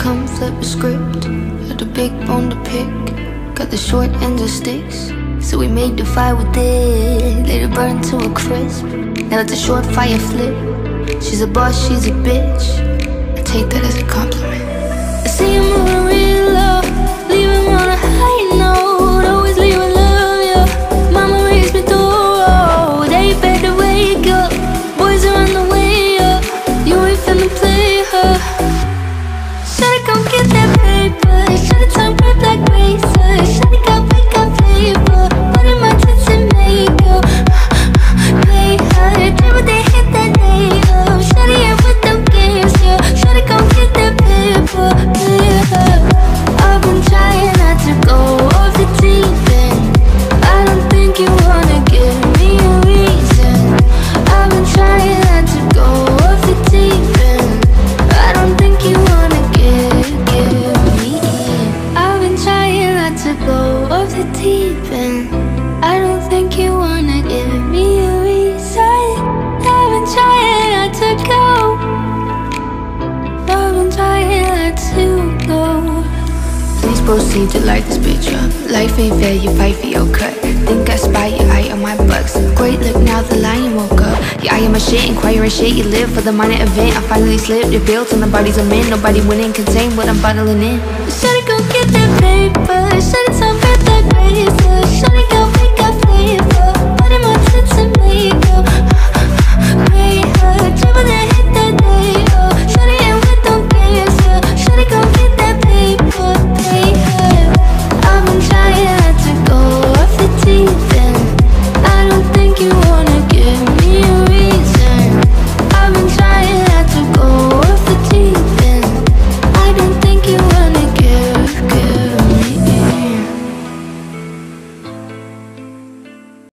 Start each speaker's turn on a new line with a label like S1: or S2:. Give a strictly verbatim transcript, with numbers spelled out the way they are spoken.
S1: come flip a script. Had a big bone to pick, got the short ends of sticks. So we made the fire with it, let it burn to a crisp. Now it's a short fire flip. She's a boss, she's a bitch. I take that as a compliment. I see you moving real low, leaving on a high note. Always leave with love, yeah. Mama raised me through a road. They better wake up, boys are on the way up. You ain't finna play her. Shawty gon' get that paper, shawty tongue red like razor. Shawty got wake up flavor, but in my tits and makeup. Pay her, they would they hit that day up. Shawty ain't with them games, yeah. Shawty gon' get that paper, yeah. I've been trying not to go off the deep end. I don't think you wanna give me a reason. I've been trying not to go off the deep end. I don't think you wanna give, give me in. I've been trying not to go off the deep end. I don't think you wanna give me a reason. I've been trying not to go. I've been trying not to go. Please proceed to light this bitch up. Life ain't fair, you fight for your cut. Think I spy your eye on my bucks. Great look, now the lion woke up. Yeah, I am a shit, inquiring shit. You live for the money event. I finally slipped the bills and the bodies of men. Nobody winning, contain what I'm bottling in. Shawty gon' get that paper. Shawty talk about that razor. Shawty got